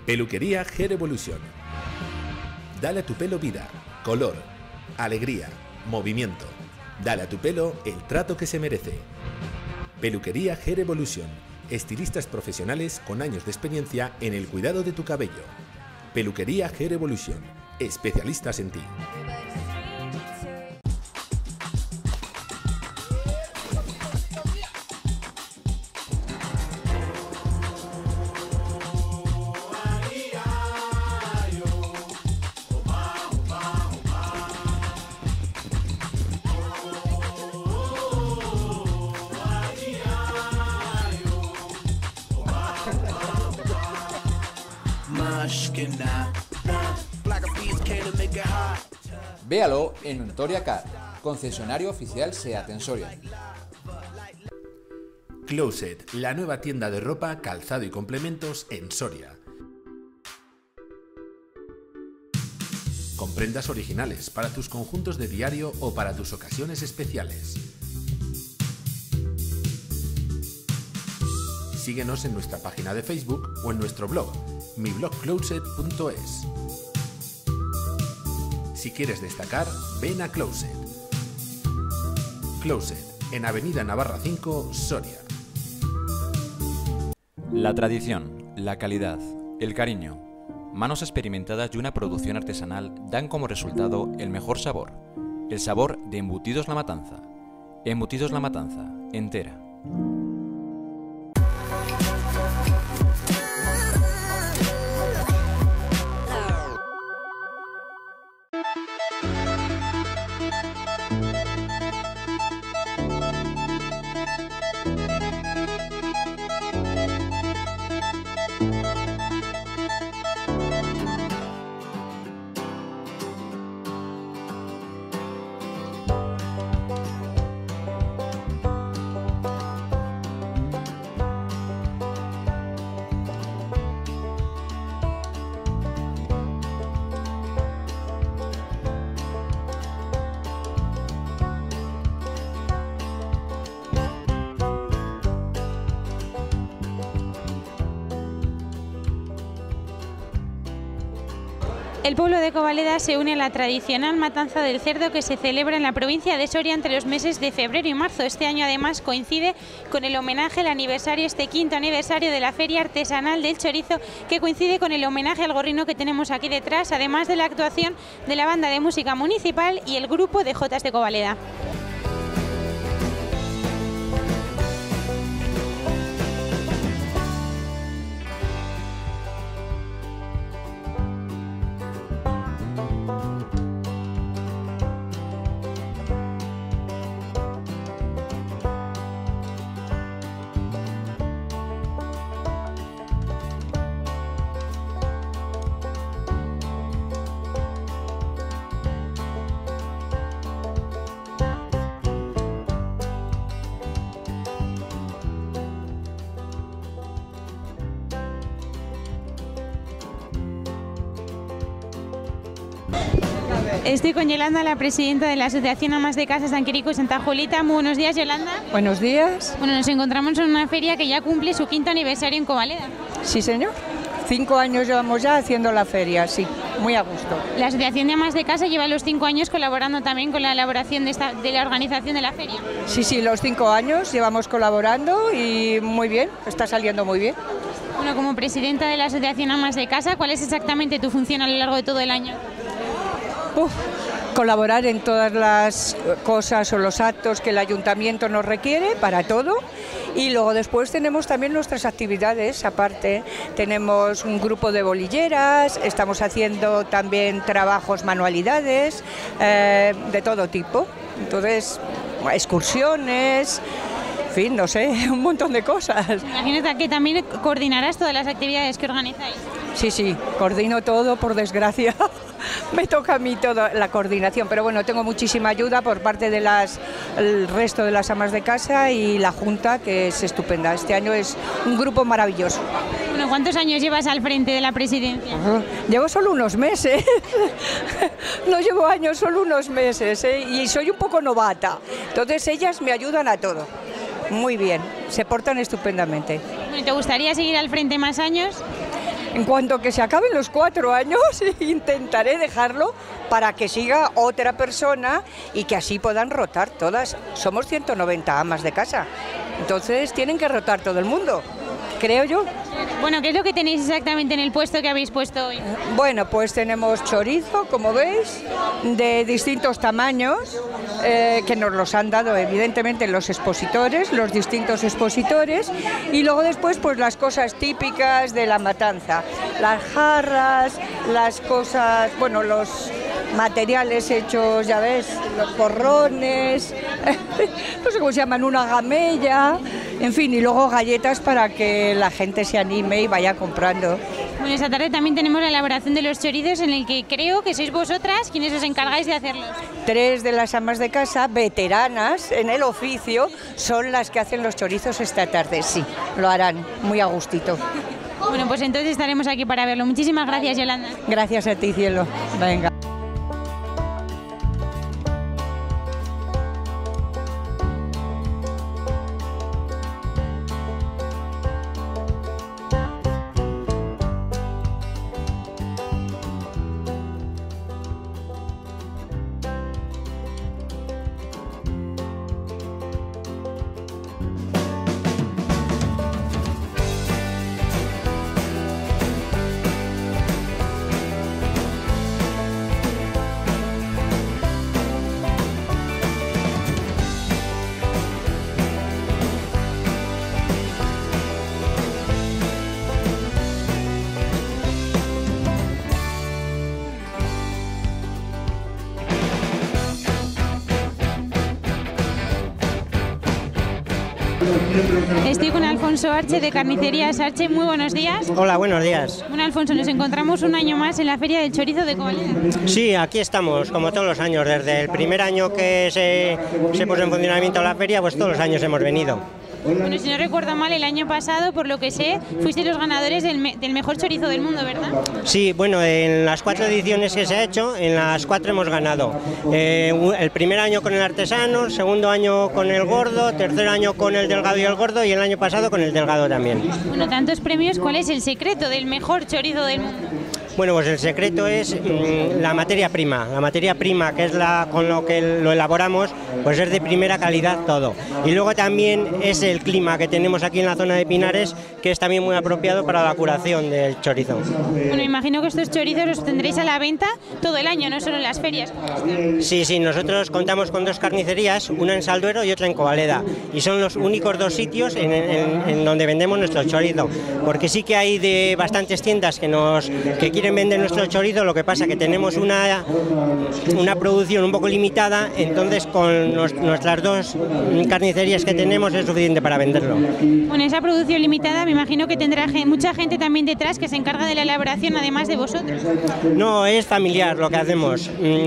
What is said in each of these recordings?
Peluquería Hair Evolution. Dale a tu pelo vida, color, alegría, movimiento. Dale a tu pelo el trato que se merece. Peluquería Hair Evolution. Estilistas profesionales con años de experiencia en el cuidado de tu cabello. Peluquería Hair Evolution. Especialistas en ti. Véalo en Soria Car, concesionario oficial SEAT en Soria. Closet, la nueva tienda de ropa, calzado y complementos en Soria. Con prendas originales para tus conjuntos de diario o para tus ocasiones especiales. Síguenos en nuestra página de Facebook o en nuestro blog, miblogcloset.es. Si quieres destacar, ven a Closet. Closet, en Avenida Navarra 5, Soria. La tradición, la calidad, el cariño, manos experimentadas y una producción artesanal dan como resultado el mejor sabor. El sabor de Embutidos La Matanza. Embutidos La Matanza, entera. El pueblo de Covaleda se une a la tradicional matanza del cerdo que se celebra en la provincia de Soria entre los meses de febrero y marzo. Este año además coincide con el homenaje al aniversario, este quinto aniversario de la Feria Artesanal del Chorizo, que coincide con el homenaje al gorrino que tenemos aquí detrás, además de la actuación de la banda de música municipal y el grupo de Jotas de Covaleda. Estoy con Yolanda, la presidenta de la Asociación Amas de Casa San Quirico y Santa Julita. Muy buenos días, Yolanda. Buenos días. Bueno, nos encontramos en una feria que ya cumple su quinto aniversario en Covaleda. Sí, señor. 5 años llevamos ya haciendo la feria, sí, muy a gusto. La Asociación de Amas de Casa lleva los 5 años colaborando también con la elaboración de la organización de la feria. Sí, los 5 años llevamos colaborando y muy bien, está saliendo muy bien. Bueno, como presidenta de la Asociación Amas de Casa, ¿cuál es exactamente tu función a lo largo de todo el año? Colaborar en todas las cosas o los actos que el ayuntamiento nos requiere para todo, y luego después tenemos también nuestras actividades aparte. Tenemos un grupo de bolilleras, estamos haciendo también trabajos, manualidades de todo tipo, entonces excursiones, en fin, no sé, un montón de cosas. Imagínate que también coordinarás todas las actividades que organizáis. Sí, coordino todo, por desgracia. Me toca a mí toda la coordinación, pero bueno, tengo muchísima ayuda por parte de el resto de las amas de casa y la Junta, que es estupenda. Este año es un grupo maravilloso. Bueno, ¿cuántos años llevas al frente de la presidencia? Llevo solo unos meses, no llevo años, solo unos meses, y soy un poco novata. Entonces ellas me ayudan a todo. Muy bien, se portan estupendamente. ¿Te gustaría seguir al frente más años? En cuanto que se acaben los 4 años, intentaré dejarlo para que siga otra persona y que así puedan rotar todas. Somos 190 amas de casa, entonces tienen que rotar todo el mundo, creo yo. Bueno, ¿qué es lo que tenéis exactamente en el puesto que habéis puesto hoy? Bueno, pues tenemos chorizo, como veis, de distintos tamaños, que nos los han dado evidentemente los expositores, los distintos expositores, y luego después pues las cosas típicas de la matanza, las jarras, las cosas, bueno, los materiales hechos, ya ves, los porrones, no sé cómo se llaman, una gamella, en fin, y luego galletas para que la gente se anime y vaya comprando. Bueno, esta tarde también tenemos la elaboración de los chorizos, en el que creo que sois vosotras quienes os encargáis de hacerlos. 3 de las amas de casa, veteranas en el oficio, son las que hacen los chorizos esta tarde, sí, lo harán muy a gustito. Bueno, pues entonces estaremos aquí para verlo. Muchísimas gracias, Yolanda. Gracias a ti, cielo. Venga. Estoy con Alfonso Arche de Carnicerías Arche. Muy buenos días. Hola, buenos días. Bueno, Alfonso, nos encontramos un año más en la Feria del Chorizo de Covaleda. Sí, aquí estamos, como todos los años. Desde el primer año que se puso en funcionamiento la feria, pues todos los años hemos venido. Bueno, si no recuerdo mal, el año pasado, por lo que sé, fuiste los ganadores del mejor chorizo del mundo, ¿verdad? Sí, bueno, en las 4 ediciones que se ha hecho, en las 4 hemos ganado. El primer año con el artesano, el segundo año con el gordo, tercer año con el delgado y el gordo, y el año pasado con el delgado también. Bueno, tantos premios, ¿cuál es el secreto del mejor chorizo del mundo? Bueno, pues el secreto es la materia prima. La materia prima, que es con lo que lo elaboramos, pues es de primera calidad todo. Y luego también es el clima que tenemos aquí en la zona de Pinares, que es también muy apropiado para la curación del chorizo. Bueno, imagino que estos chorizos los tendréis a la venta todo el año, no solo en las ferias. Sí, sí, nosotros contamos con 2 carnicerías, una en Salduero y otra en Covaleda. Y son los únicos 2 sitios en donde vendemos nuestro chorizo. Porque sí que hay de bastantes tiendas que quieren vender nuestro chorizo, lo que pasa que tenemos una producción un poco limitada, entonces con nuestras 2 carnicerías que tenemos es suficiente para venderlo. Bueno, esa producción limitada me imagino que tendrá mucha gente también detrás que se encarga de la elaboración, además de vosotros. No, es familiar lo que hacemos.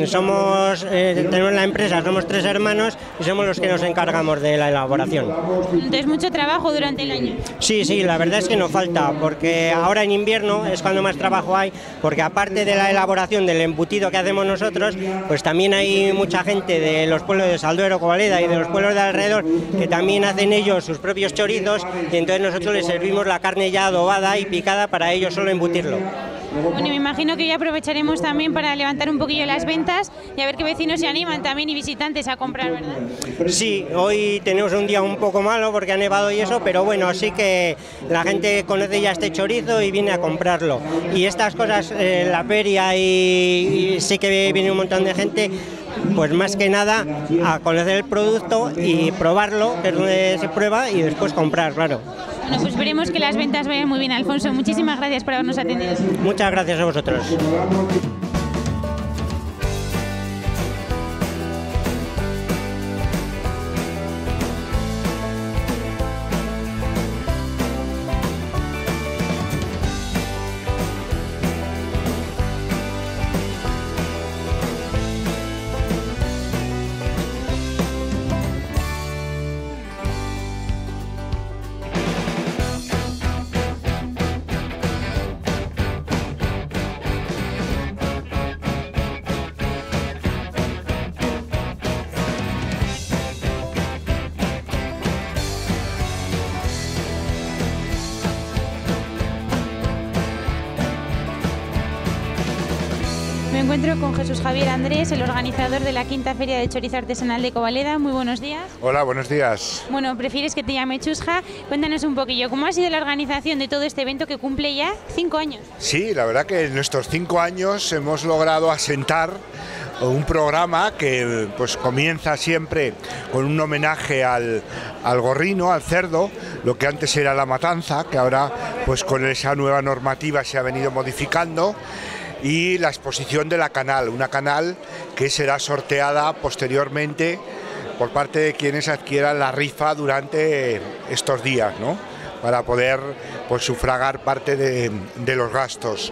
Tenemos la empresa, somos 3 hermanos y somos los que nos encargamos de la elaboración. Entonces, mucho trabajo durante el año. Sí, sí, la verdad es que no falta, porque ahora en invierno es cuando más trabajo hay, porque aparte de la elaboración del embutido que hacemos nosotros, pues también hay mucha gente de los pueblos de Salduero, Covaleda y de los pueblos de alrededor que también hacen ellos sus propios chorizos, y entonces nosotros les servimos la carne ya adobada y picada para ellos solo embutirlo. Bueno, me imagino que hoy aprovecharemos también para levantar un poquillo las ventas y a ver qué vecinos se animan también y visitantes a comprar, ¿verdad? Sí, hoy tenemos un día un poco malo porque ha nevado y eso, pero bueno, sí que la gente conoce ya este chorizo y viene a comprarlo. Y estas cosas, la feria y sí que viene un montón de gente, pues más que nada a conocer el producto y probarlo, que es donde se prueba, y después comprar, claro. Bueno, pues esperemos que las ventas vayan muy bien, Alfonso. Muchísimas gracias por habernos atendido. Muchas gracias a vosotros. Me encuentro con Jesús Javier Andrés, el organizador de la quinta Feria de Chorizo Artesanal de Covaleda. Muy buenos días. Hola, buenos días. Bueno, prefieres que te llame Chusja. Cuéntanos un poquillo, ¿cómo ha sido la organización de todo este evento que cumple ya 5 años? Sí, la verdad que en estos 5 años hemos logrado asentar un programa que pues comienza siempre con un homenaje al gorrino, al cerdo, lo que antes era la matanza, que ahora pues con esa nueva normativa se ha venido modificando, y la exposición de la canal, una canal que será sorteada posteriormente por parte de quienes adquieran la rifa durante estos días, ¿no?, para poder pues sufragar parte de los gastos.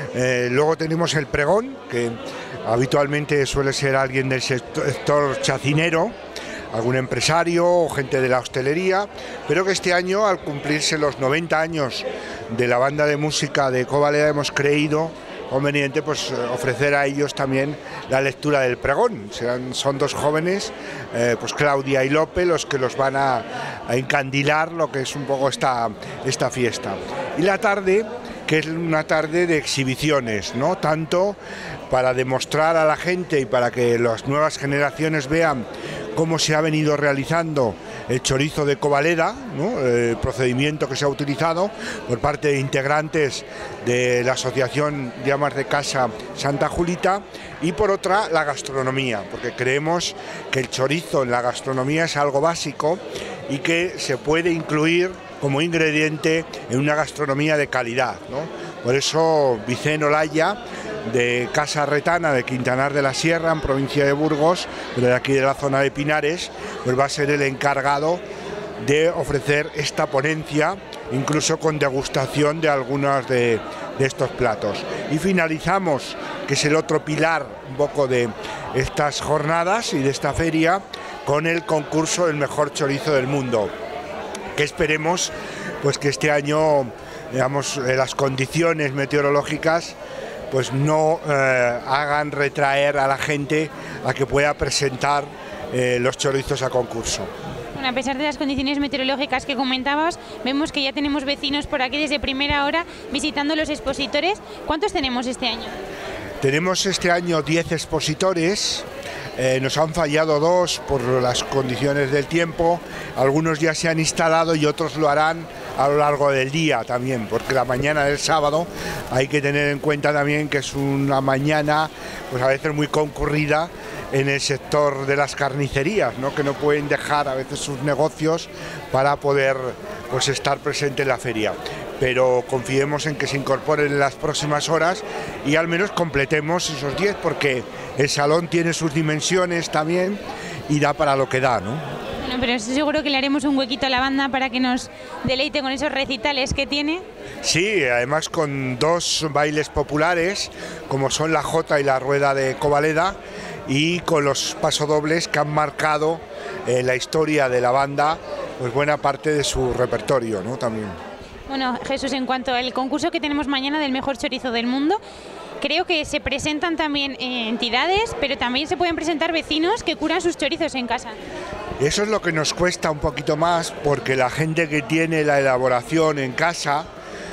Luego tenemos el pregón, que habitualmente suele ser alguien del sector chacinero, algún empresario o gente de la hostelería, pero que este año, al cumplirse los 90 años de la banda de música de Covaleda, hemos creído conveniente pues ofrecer a ellos también la lectura del pregón. Son 2 jóvenes, pues Claudia y Lope, los que los van a encandilar lo que es un poco esta fiesta. Y la tarde, que es una tarde de exhibiciones, ¿no?, tanto para demostrar a la gente y para que las nuevas generaciones vean cómo se ha venido realizando el chorizo de Covaleda, ¿no?, el procedimiento que se ha utilizado por parte de integrantes de la asociación de amas de casa Santa Julita, y por otra la gastronomía, porque creemos que el chorizo en la gastronomía es algo básico y que se puede incluir como ingrediente en una gastronomía de calidad, ¿no? Por eso Vicente Olaya, de Casa Retana de Quintanar de la Sierra, en provincia de Burgos, pero de aquí de la zona de Pinares, pues va a ser el encargado de ofrecer esta ponencia, incluso con degustación de algunos de estos platos. Y finalizamos, que es el otro pilar un poco de estas jornadas y de esta feria, con el concurso del mejor chorizo del mundo, que esperemos pues que este año, digamos, las condiciones meteorológicas pues no hagan retraer a la gente a que pueda presentar los chorizos a concurso. Bueno, a pesar de las condiciones meteorológicas que comentabas, vemos que ya tenemos vecinos por aquí desde primera hora visitando los expositores. ¿Cuántos tenemos este año? Tenemos este año 10 expositores. Nos han fallado 2 por las condiciones del tiempo, algunos ya se han instalado y otros lo harán a lo largo del día también, porque la mañana del sábado hay que tener en cuenta también que es una mañana pues a veces muy concurrida en el sector de las carnicerías, ¿no?, que no pueden dejar a veces sus negocios para poder pues estar presente en la feria. Pero confiemos en que se incorporen en las próximas horas y al menos completemos esos 10, porque el salón tiene sus dimensiones también y da para lo que da, ¿no? Bueno, pero estoy seguro que le haremos un huequito a la banda para que nos deleite con esos recitales que tiene. Sí, además con 2 bailes populares, como son la Jota y la Rueda de Covaleda, y con los pasodobles que han marcado la historia de la banda, pues buena parte de su repertorio, ¿no?, también. Bueno, Jesús, en cuanto al concurso que tenemos mañana del mejor chorizo del mundo, creo que se presentan también entidades, pero también se pueden presentar vecinos que curan sus chorizos en casa. Eso es lo que nos cuesta un poquito más, porque la gente que tiene la elaboración en casa,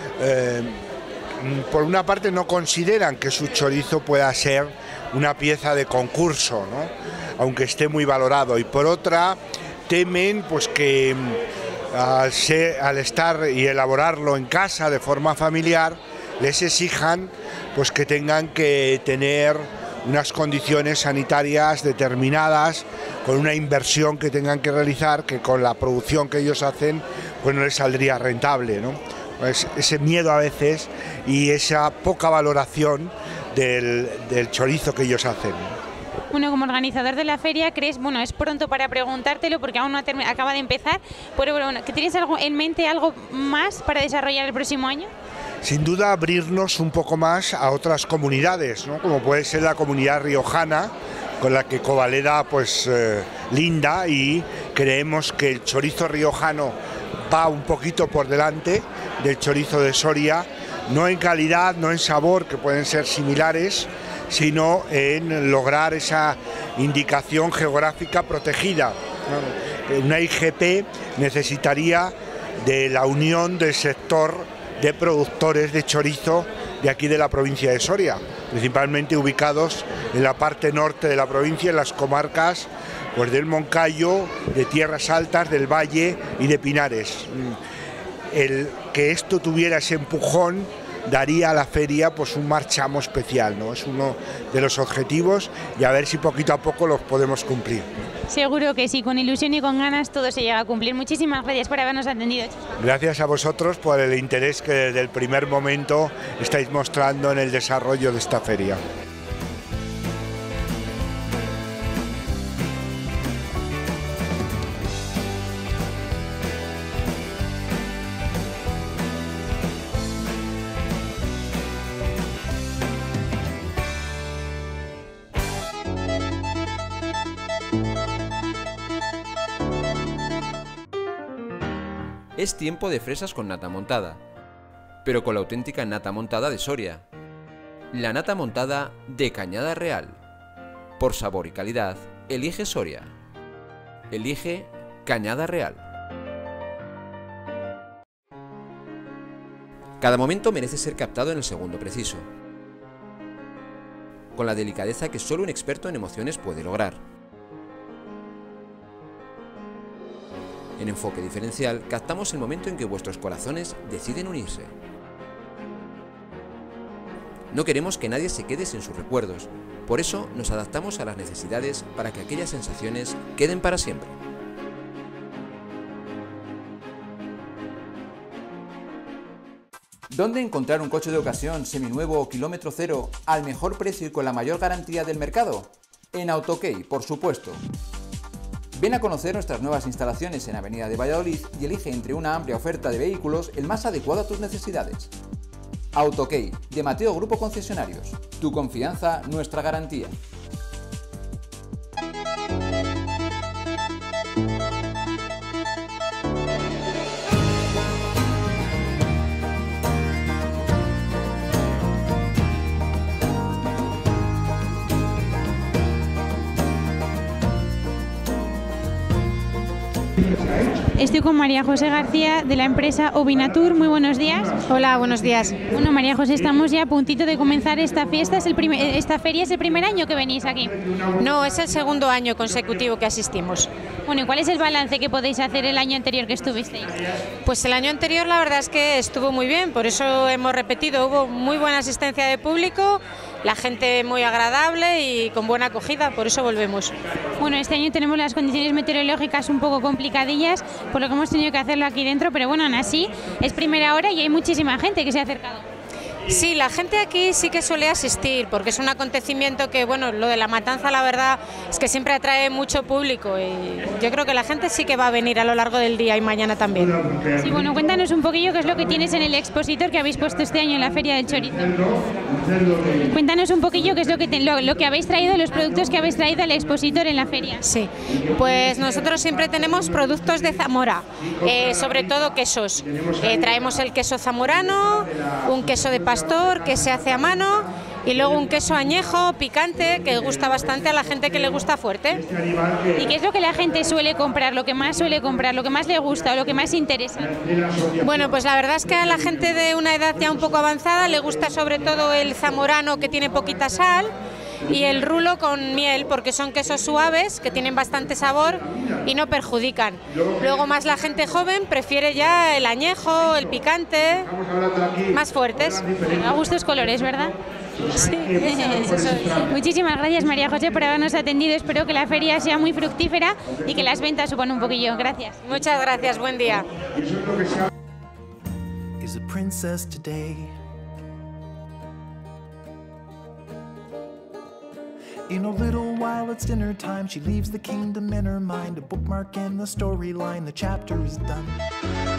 por una parte no consideran que su chorizo pueda ser una pieza de concurso, ¿no?, aunque esté muy valorado, y por otra temen pues que al estar y elaborarlo en casa de forma familiar les exijan pues que tengan que tener unas condiciones sanitarias determinadas, con una inversión que tengan que realizar, que con la producción que ellos hacen pues no les saldría rentable, ¿no? Pues ese miedo a veces y esa poca valoración del chorizo que ellos hacen. Bueno, como organizador de la feria, ¿crees, bueno, es pronto para preguntártelo porque aún no acaba de empezar, pero bueno, ¿que tienes algo en mente, algo más para desarrollar el próximo año? Sin duda abrirnos un poco más a otras comunidades, ¿no?, como puede ser la comunidad riojana, con la que Covaleda pues linda, y creemos que el chorizo riojano va un poquito por delante del chorizo de Soria, no en calidad, no en sabor, que pueden ser similares, sino en lograr esa indicación geográfica protegida. Una IGP necesitaría de la unión del sector de productores de chorizo de aquí de la provincia de Soria, principalmente ubicados en la parte norte de la provincia, en las comarcas pues del Moncayo, de Tierras Altas, del Valle y de Pinares. El que esto tuviera ese empujón daría a la feria pues un marchamo especial, ¿no? Es uno de los objetivos y a ver si poquito a poco los podemos cumplir. Seguro que sí, con ilusión y con ganas todo se llega a cumplir. Muchísimas gracias por habernos atendido. Gracias a vosotros por el interés que desde el primer momento estáis mostrando en el desarrollo de esta feria. Es tiempo de fresas con nata montada, pero con la auténtica nata montada de Soria. La nata montada de Cañada Real. Por sabor y calidad, elige Soria. Elige Cañada Real. Cada momento merece ser captado en el segundo preciso, con la delicadeza que solo un experto en emociones puede lograr. En Enfoque Diferencial captamos el momento en que vuestros corazones deciden unirse. No queremos que nadie se quede sin sus recuerdos, por eso nos adaptamos a las necesidades para que aquellas sensaciones queden para siempre. ¿Dónde encontrar un coche de ocasión seminuevo o kilómetro cero al mejor precio y con la mayor garantía del mercado? En Autokey, por supuesto. Ven a conocer nuestras nuevas instalaciones en Avenida de Valladolid y elige entre una amplia oferta de vehículos el más adecuado a tus necesidades. Autokey, de Mateo Grupo Concesionarios. Tu confianza, nuestra garantía. Estoy con María José García de la empresa Ovinatur. Muy buenos días. Hola, buenos días. Bueno, María José, estamos ya a puntito de comenzar esta fiesta. Esta feria es el primer año que venís aquí. No, es el segundo año consecutivo que asistimos. Bueno, ¿y cuál es el balance que podéis hacer el año anterior que estuvisteis? Pues el año anterior la verdad es que estuvo muy bien, por eso hemos repetido. Hubo muy buena asistencia de público, la gente muy agradable y con buena acogida, por eso volvemos. Bueno, este año tenemos las condiciones meteorológicas un poco complicadillas, por lo que hemos tenido que hacerlo aquí dentro, pero bueno, aún así es primera hora y hay muchísima gente que se ha acercado. Sí, la gente aquí sí que suele asistir, porque es un acontecimiento que, bueno, lo de la matanza la verdad es que siempre atrae mucho público y yo creo que la gente sí que va a venir a lo largo del día y mañana también. Sí, bueno, cuéntanos un poquillo qué es lo que tienes en el expositor que habéis puesto este año en la Feria del Chorizo. Cuéntanos un poquillo qué es lo que habéis traído, los productos que habéis traído al expositor en la feria. Sí, pues nosotros siempre tenemos productos de Zamora, sobre todo quesos. Traemos el queso zamorano, un queso de pastor que se hace a mano y luego un queso añejo, picante, que gusta bastante a la gente que le gusta fuerte. ¿Y qué es lo que la gente suele comprar, lo que más suele comprar, lo que más le gusta o lo que más interesa? Bueno, pues la verdad es que a la gente de una edad ya un poco avanzada le gusta sobre todo el zamorano, que tiene poquita sal, y el rulo con miel, porque son quesos suaves que tienen bastante sabor y no perjudican. Luego más la gente joven prefiere ya el añejo, el picante, más fuertes. A gustos colores, ¿verdad? Sí. Muchísimas gracias, María José, por habernos atendido. Espero que la feria sea muy fructífera y que las ventas suban un poquillo. Gracias. Muchas gracias, buen día. In a little while it's dinner time. She leaves the kingdom in her mind, a bookmark in the storyline. The chapter is done.